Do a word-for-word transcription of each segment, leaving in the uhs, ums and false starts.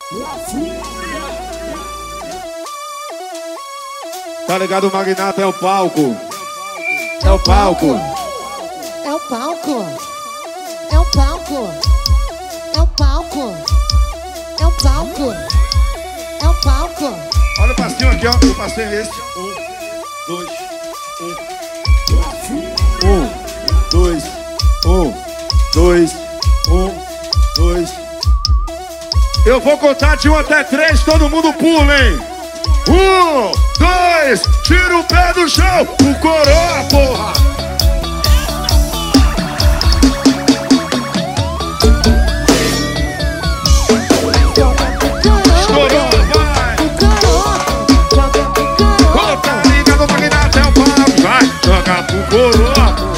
Tá ligado, o Magnata é o palco. É o palco. É o palco. É o palco. É o palco. É o palco. É o palco. Olha o passinho aqui, ó. O passinho é esse. Um, dois, um. Um, dois, um, dois, um, dois. Eu vou contar de um até três, todo mundo pula, hein? Um, dois, tira o pé do chão, o coroa, porra! Estourou, vai! Tá ligado, o Magnata é o palco, vai! Joga pro coroa, porra!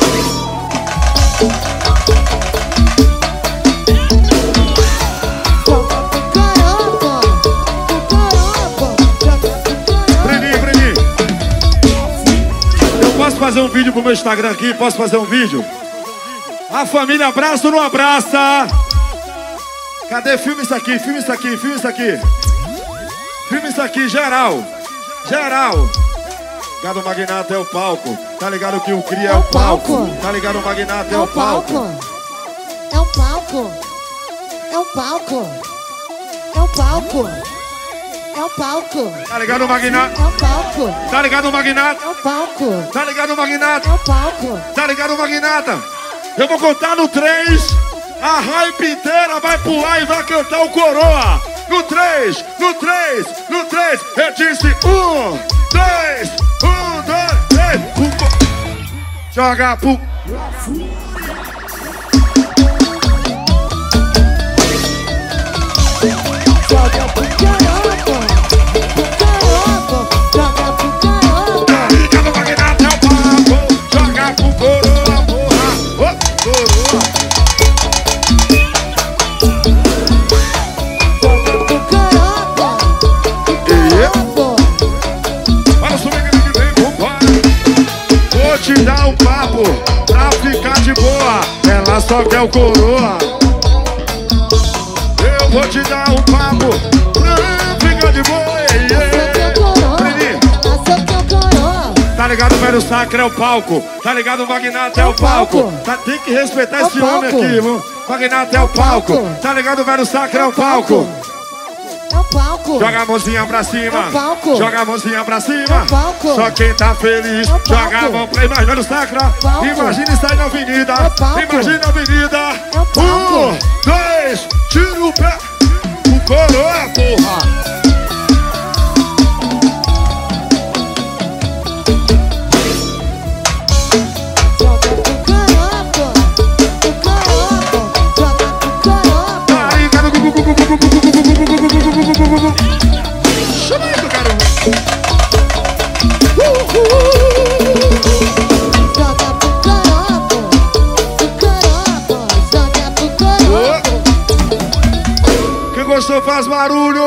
Posso fazer um vídeo pro meu Instagram aqui? Posso fazer um vídeo? A família abraça ou não abraça? Cadê? Filma isso aqui, filma isso aqui, filma isso aqui. Filma isso aqui, geral. Geral. Ligado, o Magnata é o palco. Tá ligado que o Cria é o palco. Tá ligado, o Magnata é o palco. É o palco. É o palco. É o palco. É o palco. Tá ligado, o Magnata? É o palco. Tá ligado, o Magnata? É o palco. Tá ligado, o Magnata? É o palco. Tá ligado, o Magnata? Eu vou contar no três. A hype inteira vai pular e vai cantar o coroa. No três, no três, no três. Eu disse um, dois, um, dois, três. Um, joga pro... Joga pro caramba. Pro caramba. Joga pro caramba. Tá ligado, o Magnata é o palco. Joga pro coroa, porra. Ô, coroa. Joga pro caramba. Pro caramba. Olha só, que vem, vambora. Vou te dar um papo pra ficar de boa. Ela só quer o coroa. Eu vou te dar um papo pra ficar de boa. Tá ligado, o velho Sacra é o palco. Tá ligado, o Magnata é o palco. Tá, tem que respeitar esse homem aqui, irmão. Magnata é o palco. Tá ligado, o velho Sacra é o palco. É o palco. Joga a mãozinha pra cima. É o palco. Joga a mãozinha pra cima. É o palco. Só quem tá feliz. É o palco. Joga a mão pra imagina o Sacra. Palco. Imagina sair na avenida. É o palco. Imagina a avenida. É o palco. Um, dois, tira o pé. O coroa, porra. Chama aí, garoto. Joga pro caramba. Pro caramba. Joga pro caramba. Quem gostou faz barulho.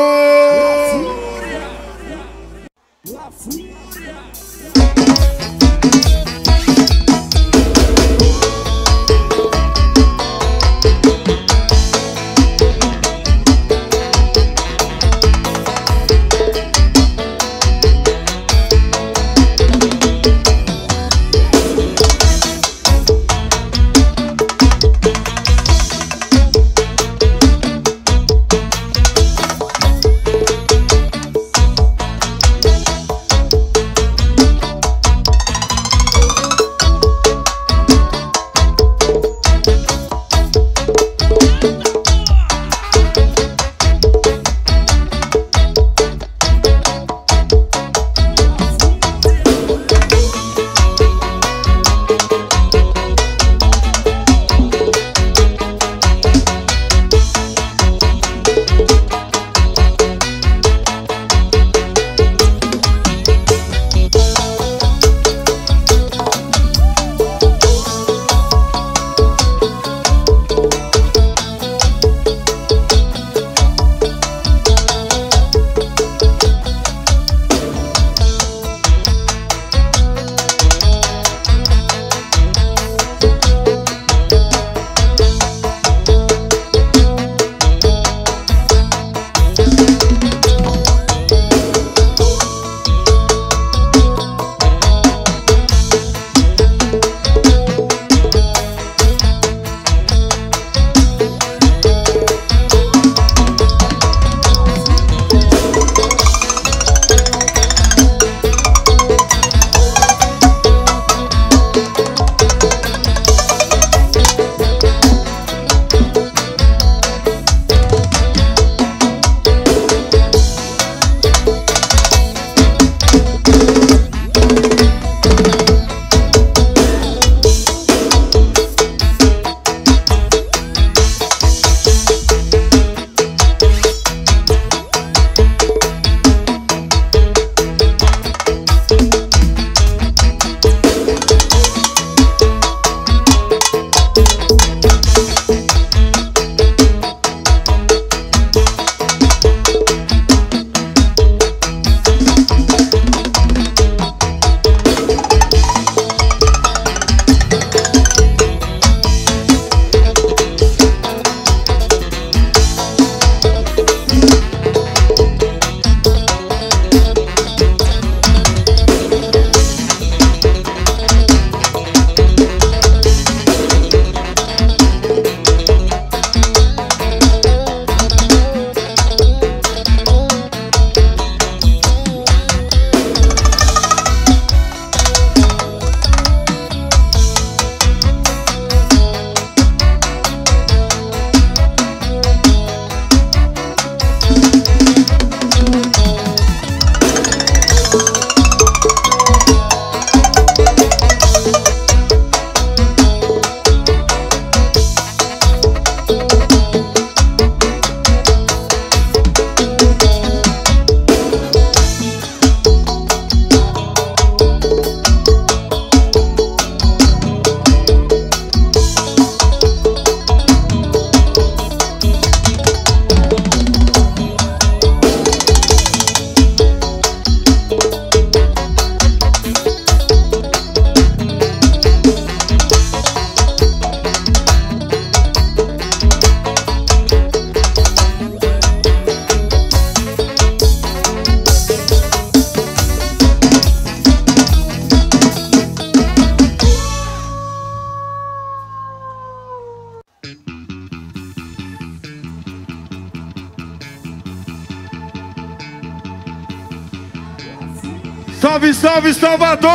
Salve, salve, Salvador!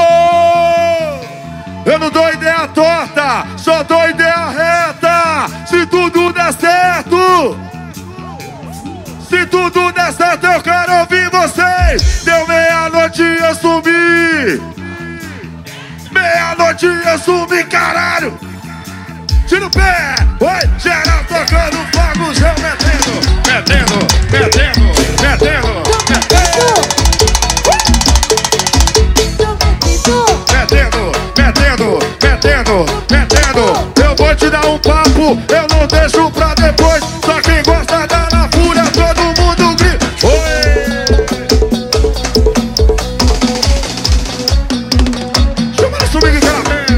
Eu não dou ideia torta, só dou ideia reta. Se tudo der certo, se tudo der certo, eu quero ouvir vocês. Deu meia-noite e eu sumi. Meia-noite e eu sumi, caralho. Tira o pé, oi, geral tocando fogo, eu metendo, metendo, metendo, metendo, metendo, metendo, metendo, metendo. Eu vou te dar um papo, eu não deixo pra depois. Só quem gosta da na fúria, todo mundo grita. Oi! Chama no subir que ela vem.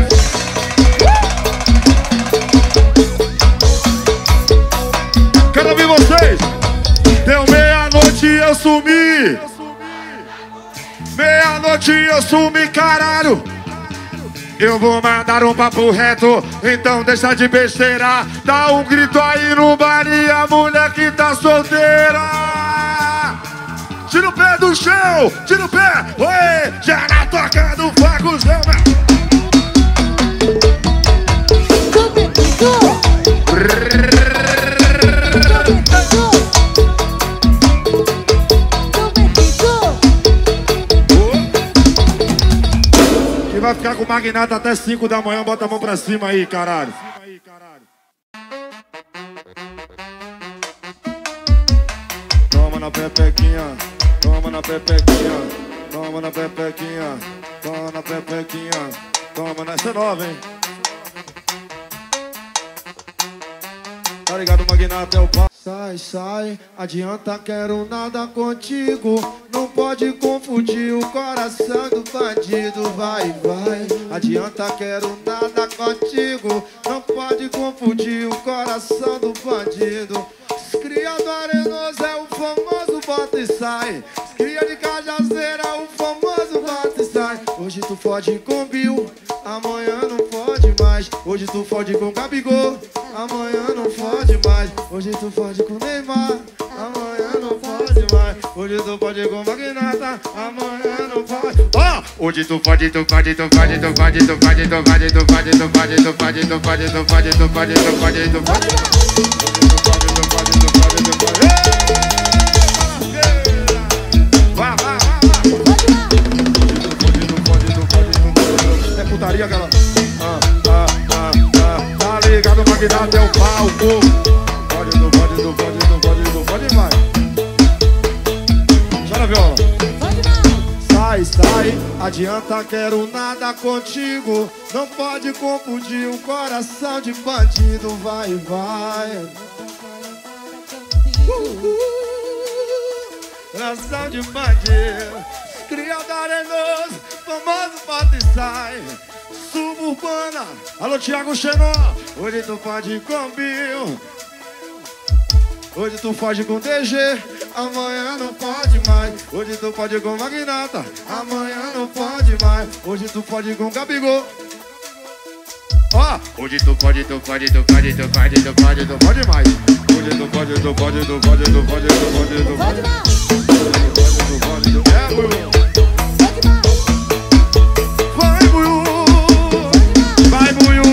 Quero ouvir vocês. Deu meia-noite e eu sumi. Meia-noite e eu sumi, caralho. Eu vou mandar um papo reto, então deixa de besteira. Dá um grito aí no bar e a mulher que tá solteira. Tira o pé do chão, tira o pé. Oi, geral tocando fogo, eu vai ficar com o magnata até cinco da manhã, bota a mão pra cima aí, caralho. Toma na pepequinha, toma na pepequinha, toma na pepequinha, toma na pepequinha, toma na... Essa é nova, hein? Tá ligado, magnata é o pau. Sai, sai, adianta, quero nada contigo. Não pode confundir o coração do bandido. Vai, vai, adianta, quero nada contigo. Não pode confundir o coração do bandido. Cria do arenoso é o famoso bota e sai. Cria de cajazeira é o famoso bota e sai. Hoje tu fode com Bill, amanhã não fode mais. Hoje tu fode com Gabigol, amanhã não fode mais. Hoje tu fode com Neymar, amanhã não fode mais. Hoje tu fode com Magnata, amanhã não fode. Ó! Oh! Hoje tu fode, tu fode, tu fode, tu fode, tu fode, tu fode, tu fode, tu fode, tu fode, tu fode, tu fode, tu fode, tu fode, tu fode. Vai, vai, vai. É putaria aquela. Ah, ah, ah, ah. Tá ligado, magnata é o palco. Pode, não pode, não pode, não pode, não pode, vai. Já na viola. Sai, sai, adianta, quero nada contigo. Não pode confundir um coração de bandido. Vai, vai. Uh, uh, coração de bandido. Criado arenoso, famoso bota e sai. Suburbana, alô Thiago Xenó. Hoje tu pode com Bill, hoje tu foge com D G, amanhã não pode mais. Hoje tu pode com Magnata, amanhã não pode mais. Hoje tu pode com Gabigol. Ó, oh, hoje tu pode, tu pode, tu pode, tu pode, tu pode, tu pode mais. Hoje tu pode, tu pode, tu pode, tu pode, tu pode, tu pode. Tu pode, tu pode, é, Buiu. Vai, Buiu. Vai, Buiu.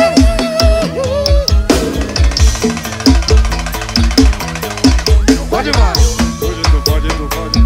Pode mais. Hoje tu pode, tu pode.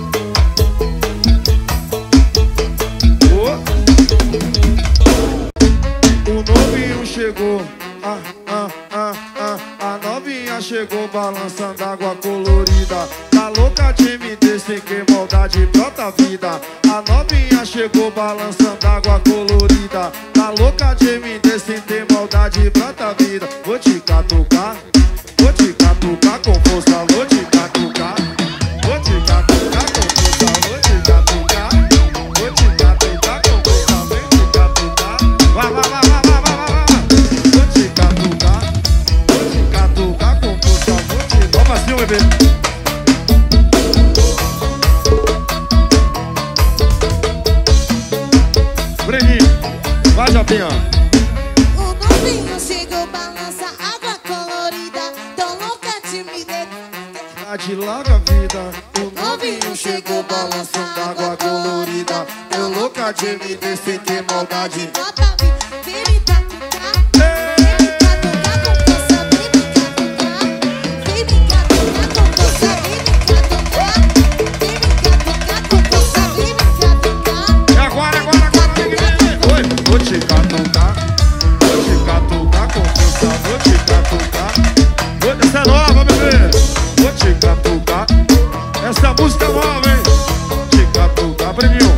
O novinho chegou, ah, ah, ah, ah. A novinha chegou balançando água colorida. Tá louca de me descer, que maldade brota vida. A novinha chegou balançando água colorida. Tá louca de me descer, tem maldade brota vida. Vou te catucar, vou te catucar com força, vou te catucar. Vou te catucar com força, vou te catucar. Vou te catucar com força, vem te catucar. Vai, vai, vai, vai, vai, vai, vai. Vou te catucar, vou te catucar com força, vou te... Vamos assim, bebê. vida. O novinho chegou balançando água colorida. Eu louca de me ver sem ter maldade. Vem me catucar, vem me catucar com força, vem me catucar, vem me catucar com força, vem me catucar, vem me catucar com força, vem me catucar. E agora, agora, agora, vem, vem, vem. Oi, vou te catucar, vou te catucar com força, vou te catucar. Essa é nova, bebê. Vou te catucar. Essa música é nova, hein? Te catucar, Breninho.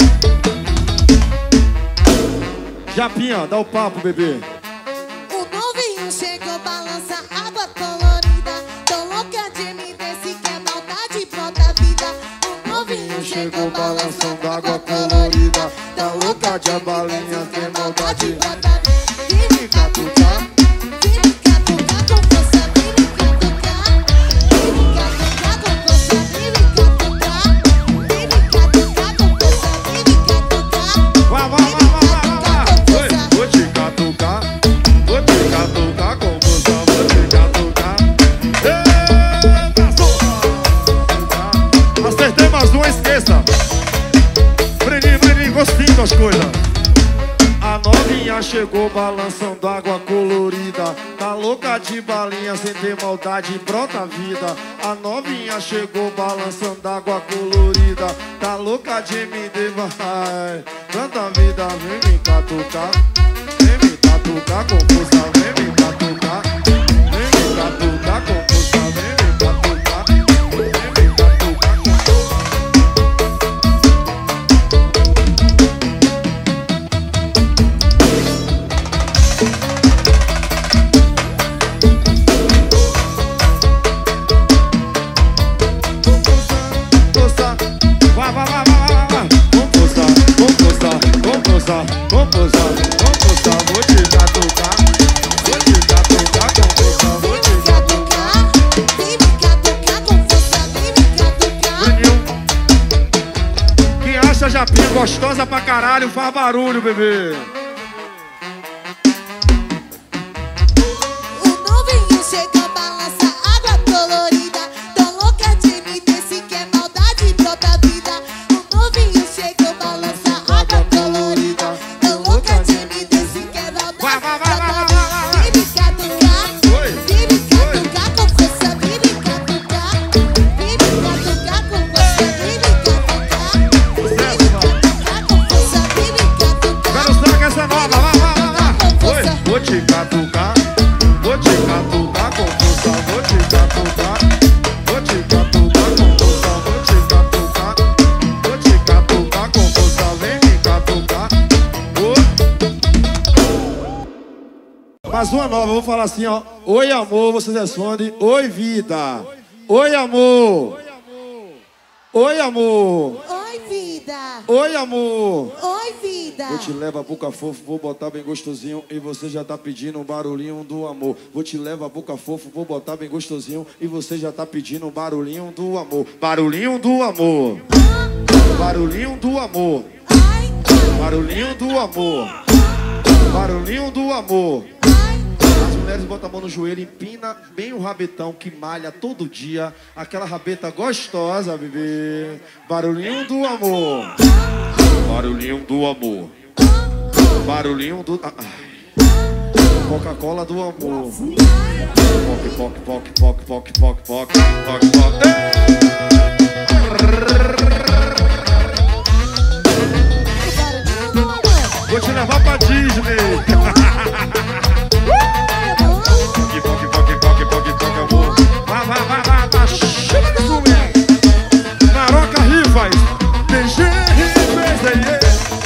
Japinha, dá o papo, bebê. O novinho chegou, balança água colorida. Tô louca de me ver, se quer maldade, brota vida. O novinho chegou, balançando água colorida. Tá louca de a balinha, tem maldade. Brota vida. Vem me catucar, vem me catucar com força, vem me catucar. Vem me catucar com força, vem me catucar. Vem me catucar com força, vem me catucar. Vai, vai, vai, vai, vai, vai. Oi, vou te catucar, vou te catucar com força, vou te catucar. Eita, solta. Acertei mais uma, esqueça. Breninho, Breninho, gostinho das coisas. A novinha chegou balançando água colorida. Tá louca de balinha, sem ter maldade, brota vida. A novinha chegou balançando água colorida. Tá louca de me devar. Tanta vida, vem me catucar. Vem me catucar com força, vem me catucar. Vem me catucar com força, vem me catucar. Vem me catucar com força. Vai, vai, vai, vai, vai, vai. Vamos postar, vamos postar, vamos postar, vamos postar, vamos postar. Vou te catucar, vou te catucar com força, vou te catucar. Vem me catucar com força, vem me catucar. Breninho. Quem acha Japinha gostosa pra caralho, faz barulho, bebê. O novinho chegou, balança água colorida. Tô louca de me ver, se quer maldade, brota vida. O novinho chegou, balança água colorida. Tô louca de me ver, se quer maldade, Vai, vai, vai, vai, brota vai, vai, vai. vida. Vem me catucar, Oi, vem me catucar com força, vem me catucar. Vem me catucar com força, vem me catucar. Vem me catucar com força, vem me catucar. quero saber que essa é nova, vai, vai, vai, vai. Oi, vou te catucar, vou te catucar com força, vou te catucar. Vou te catucar com força, vou te catucar. Vou te catucar com força, vem me catucar. Oi. Mais uma nova, eu vou falar assim, ó. Oi, amor, vocês respondem. Oi, vida. Oi, amor. Oi, amor. Oi, vida. Oi, amor. Oi, vida. Vou te levar a boca fofa, vou botar bem gostosinho. E você já tá pedindo um barulhinho do amor. Vou te levar a boca fofa, vou botar bem gostosinho. E você já tá pedindo um barulhinho do amor. Barulhinho do amor. Barulhinho do amor. Ai, Barulhinho do amor. Barulhinho do amor. As mulheres botam a mão no joelho, empina bem o rabetão que malha todo dia. Aquela rabeta gostosa, bebê. Barulhinho do amor. Barulhinho do amor. Barulhinho do... Ah, Coca-Cola do amor. Poc, poc, poc, poc, poc, poc, poc, poc, poc. Vou te levar pra Disney. Poc, poc, poc, poc, poc, poc, amor. Vai, vai, vai, vai, vai. Chama de swing. Naroca Rivas. D J Rivas, aí.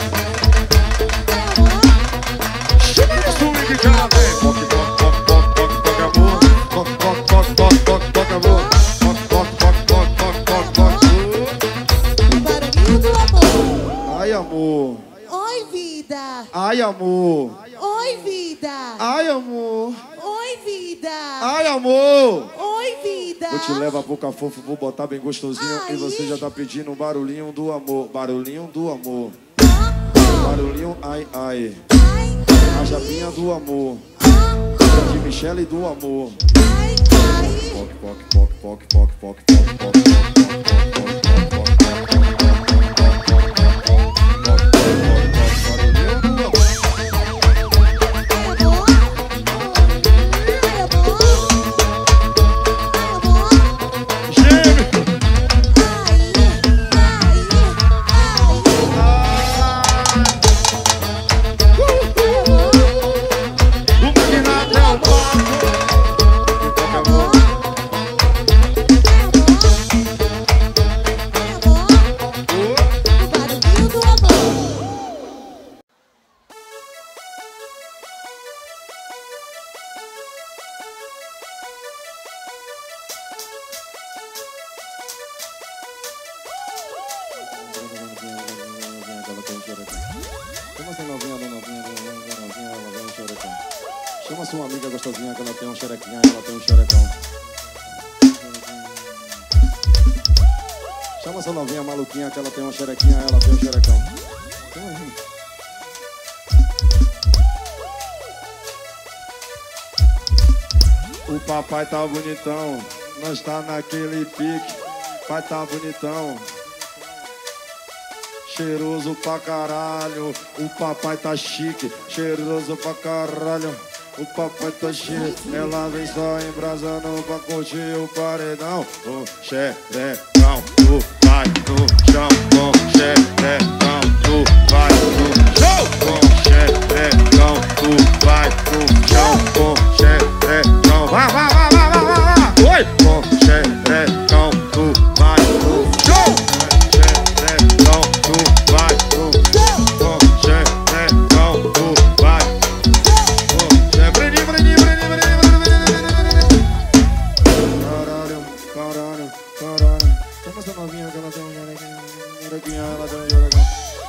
Chama de swing, cara. Poc, poc, poc, poc, poc, poc, amor. Poc, poc, poc, poc, poc, poc, amor. Poc, poc, poc, poc, poc, poc, poc. barulhinho do amor. Ai, amor. Oi, vida. Ai, amor. Oi, vida. Ai, amor. Oi, vida. Ai, amor. Oi, vida. Vou te levar a boca fofa, vou botar bem gostosinho. Ai. E você já tá pedindo um barulhinho do amor. Barulhinho do amor. Barulhinho, ai, ai. Ai, A Japinha do amor. De Michele do amor. ai, ai. Chama essa novinha, novinha, novinha, novinha, ela vem um xerecão. Chama sua amiga gostosinha que ela tem um xerequinha, ela tem um xerecão. Chama essa novinha maluquinha que ela tem uma xerequinha, ela tem um xerecão. O papai tá bonitão, nós tá naquele pique. Pai tá bonitão, cheiroso pra caralho. O papai tá chique, cheiroso pra caralho. O papai tá chique, ela vem só embrasando pra curtir o paredão. O xerecão, tu vai no chão. Com xerecão, tu vai no chão. Com xerecão, tu vai no chão. Com xerecão, vai, vai, vai, vai, vai, vai. Oi! Com xerecão, tu vai no chão. Xerecão, tu vai no chão. Com xerecão, tu vai. Caralho, caralho, caralho. Chama essa novinha que ela tem um xerequinha, ela tem um xerecão.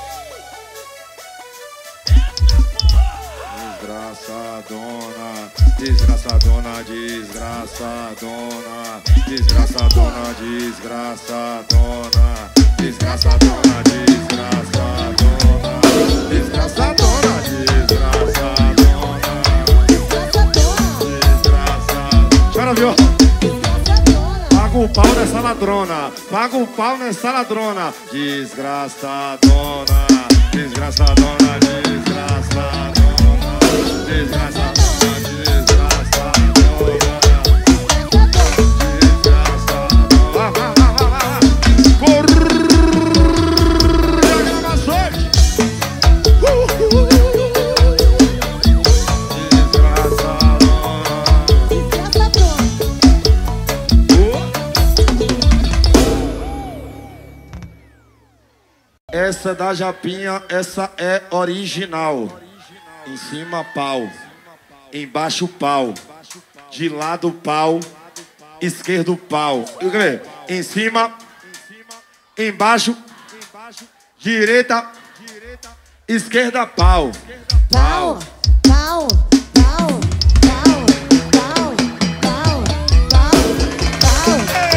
Desgraçadona, desgraçadona, desgraçadona, desgraçadona, desgraçadona, desgraçadona, desgraçadona, desgraçadona, desgraçadona. Chora, viu? Paga o pau nessa ladrona, paga o pau nessa ladrona. Desgraçadona, desgraçadona, desgraçadona, desgraçadona, desgraçadona, desgraçadona. Vá, vá, vá, vá, vá. Corre, gravações. Essa é da Japinha, essa é original. Em cima pau, embaixo pau, de lado pau, esquerdo pau. Em cima, embaixo, direita, esquerda pau. Pau, pau, pau, pau, pau, pau, pau, pau,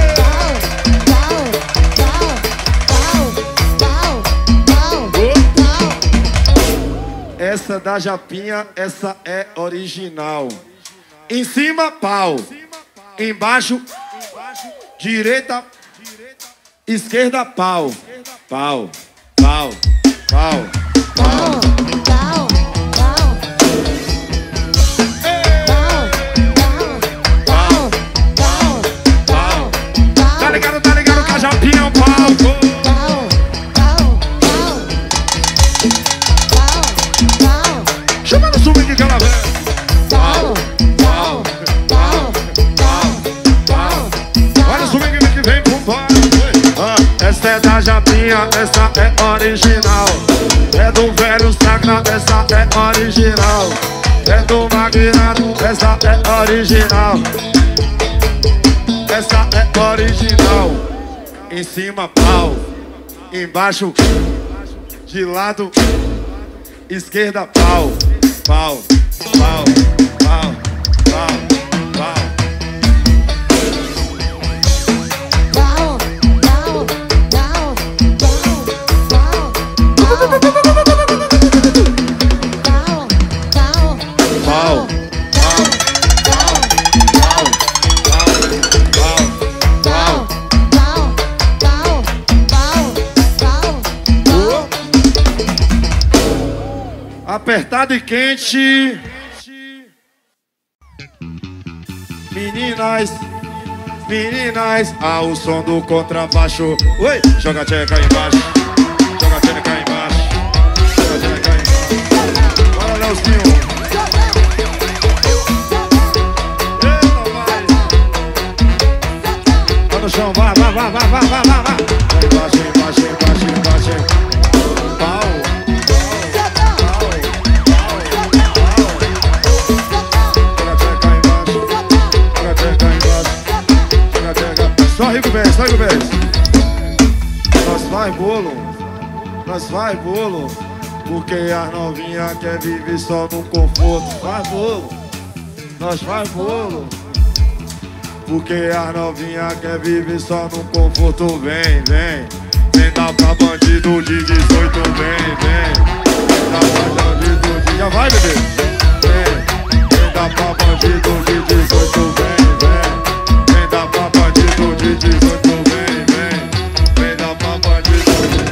pau, pau, pau, pau. Essa é da Japinha, essa é original. Em cima, pau. Embaixo, direita, esquerda, pau. Pau, pau, pau, pau. Tá ligado, tá ligado que a Japinha é um pau. Chama no swing que ela vem. Pau, pau, pau, pau, pau. Olha o swing que vem pro pau. Ah, essa é da Japinha, essa é original. É do velho Sagra, essa é original. É do Magnado, essa é original. Essa é original. Em cima, pau. Embaixo, de lado, esquerda, pau. Pau, pau, pau, pau, pau. Pau, pau, pau, pau, pau, pau, Pau, pau, pau, pau, pau. Apertado e quente. Meninas, meninas, ao som do contrabaixo. Oi, joga a tcheca aí embaixo. Joga a tcheca aí embaixo. Joga a tcheca aí embaixo. Bora, Leozinho. Eita, vai. Vai no chão, vai, vai, vai, vai, vai, vai, vai. Embaixo, embaixo, embaixo, embaixo. Pau. Só Rico Bens, só Rico Bens. Nós vai bolo, nós vai bolo, porque as novinha quer viver só no conforto. Vai bolo, nós vai bolo, porque as novinha quer viver só no conforto. Vem, vem, vem dar pra bandido de dezoito. Vem, vem, vem dar pra bandido de... Já vai, bebê. Vem, vem dar pra bandido de dezoito. Vem, vem, vem dar pra bandido de dezoito. Vem, vem, vem dar pra bandido.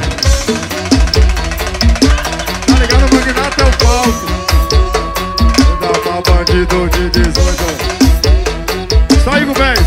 Tá ligado, magnata é o palco. Vem dar pra bandido de dezoito. Só aí, Gubens.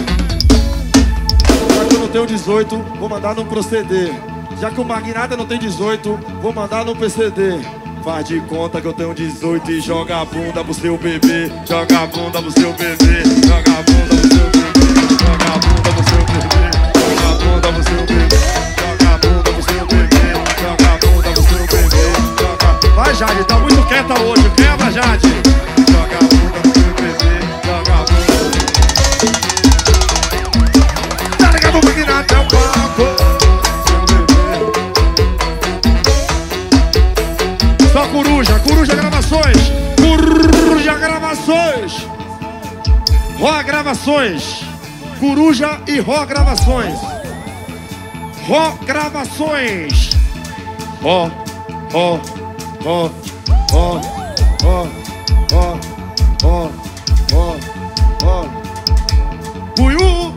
Já que eu não tenho dezoito, vou mandar no proceder. Já que o magnata não tem dezoito, vou mandar no P C D. Faz de conta que eu tenho dezoito e joga a bunda pro seu bebê. Joga a bunda pro seu bebê. Joga a bunda pro seu bebê. Joga a bunda pro seu bebê. Joga a bunda pro seu bebê. Joga a bunda pro seu bebê. Joga a bunda pro seu bebê. Joga... Vai, Jade, tá muito quieta hoje. Quebra, Jade. Joga a bunda pro seu bebê. Joga a bunda. Tá ligado, o magnata é o palco. Só Coruja, Coruja Gravações. Coruja Gravações. Ró Gravações. Coruja e Ró Gravações. Ró Gravações. Ró, Ró, Ró, Ró, Ró, Ró, Ró, Ró, Ró. Buiú.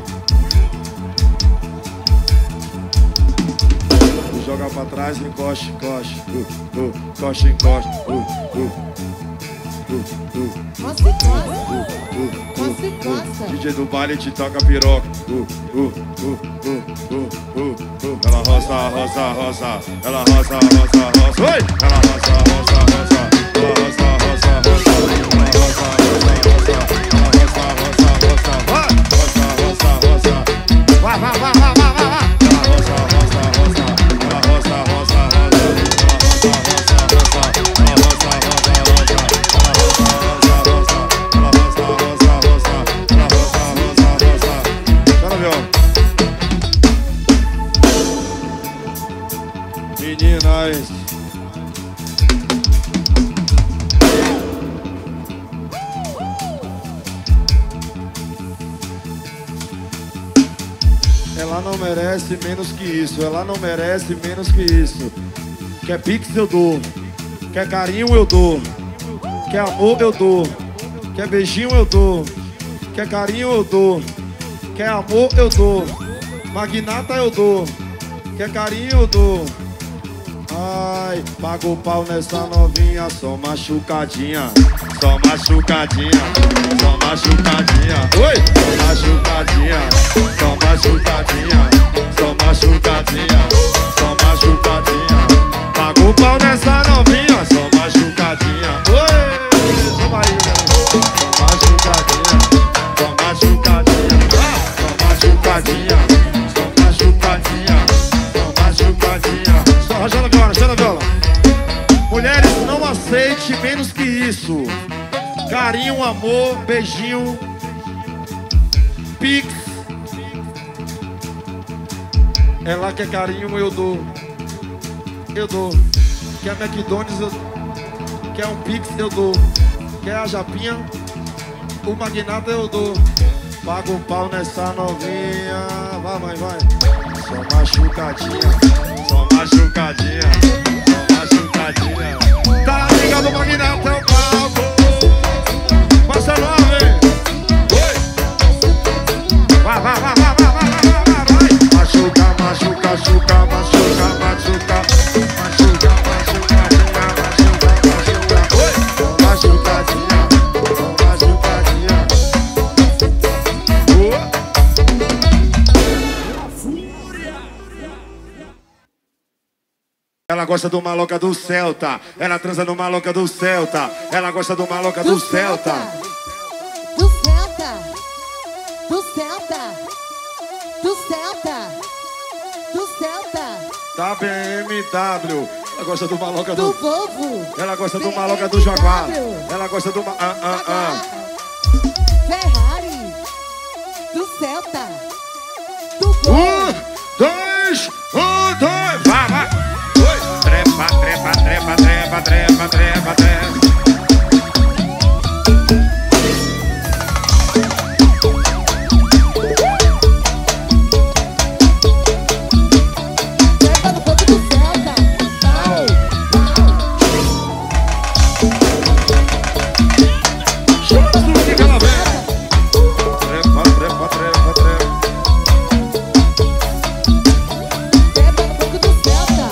Joga pra trás, encoste, encoste, uh, uh, encoste, encoste, uh, uh, uh, uh, Nossa, encosta. uh, uh, Nossa, uh, encosta. D J do baile te toca piroca, uh, uh, uh, uh, uh, uh, uh. Ela roça, roça, roça, ela roça, roça, roça, oi! Ela roça, roça, roça, ela roça, roça, roça, ela roça, roça, roça, ela roça, roça, roça, vai! Roça, roça, roça, vai, vai, vai, vai, vai, vai, vai! Ela roça, roça, roça, ela roça, roça, roça, ela roça, roça, roça, ela roça, roça, roça, ela roça, roça, roça, ela roça, roça, roça, ela roça, roça, roça. Bora, meu. Meninas, ela não merece menos que isso, ela não merece menos que isso. Quer pix eu dou, quer carinho eu dou, quer amor eu dou, quer beijinho eu dou, quer carinho eu dou, quer amor eu dou, magnata eu dou, quer carinho eu dou. Ai, paga o pau nessa novinha, só machucadinha, só machucadinha, só machucadinha, oi, só machucadinha, só machucadinha, só machucadinha, só machucadinha. Paga o pau nessa novinha, só machucadinha, oi, toma aí, só machucadinha, só machucadinha, só machucadinha, só machucadinha, só machucadinha. Só rajando a viola, rajando a viola. Mulheres, não aceite menos que isso. Carinho, amor, beijinho, pix. Ela quer carinho, eu dou. Eu dou. Quer McDonald's, eu dou. Quer um pix, eu dou. Quer a japinha, o magnata, eu dou. Paga o pau nessa novinha. Vai, mãe, vai. Só machucadinha, só machucadinha, só machucadinha. Tá ligado, o magnata é o palco. Passa nove. Oi. Vai, vai, vai, vai, vai, vai, vai, vai, vai. Machuca, machuca, machuca, machuca, machuca. Machuca, machuca, machuca, machuca, machuca. Ela gosta do maloca do Celta. Ela transa no maloca do Celta. Ela gosta do maloca do, do Celta. Do Celta. Do Celta. Do Celta. Do Celta. Da B M W. Ela gosta do maloca do... Do Volvo. Ela gosta do maloca do Jaguar. Ela gosta do... Ma... Ah, ah, ah. Ferrari. Do Celta. Do Gol. Um, dois, um, dois. Vai, vai. Trepa, trepa, trepa, trepa, trepa, trepa, trepa. Trepa no corpo do Celta. Pau, Chama tudo aqui que ela vem. Trepa, trepa, trepa, trepa. trepa no corpo do Celta.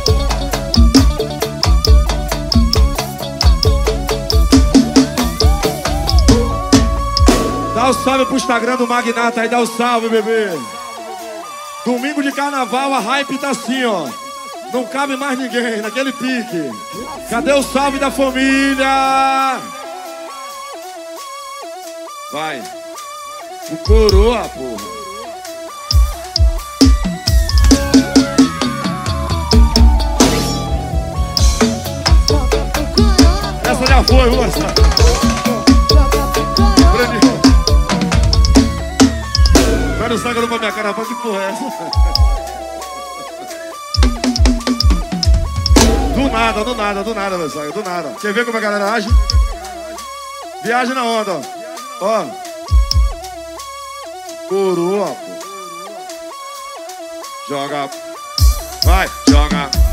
Dá o salve pro Instagram do Magnata aí, dá o salve, bebê. Domingo de carnaval, a hype tá assim, ó. Não cabe mais ninguém, naquele pique. Cadê o salve da família? Vai. O coroa, porra. Joga pro coroa. Essa já foi, moça. Joga pro coroa. Vai no saco pra minha cara, rapaz, que porra é essa? Do nada, do nada, do nada, meu saco, do nada. Quer ver como a galera age? Viaja na onda, ó. Ó. Coroa, pô. Joga. Vai, joga.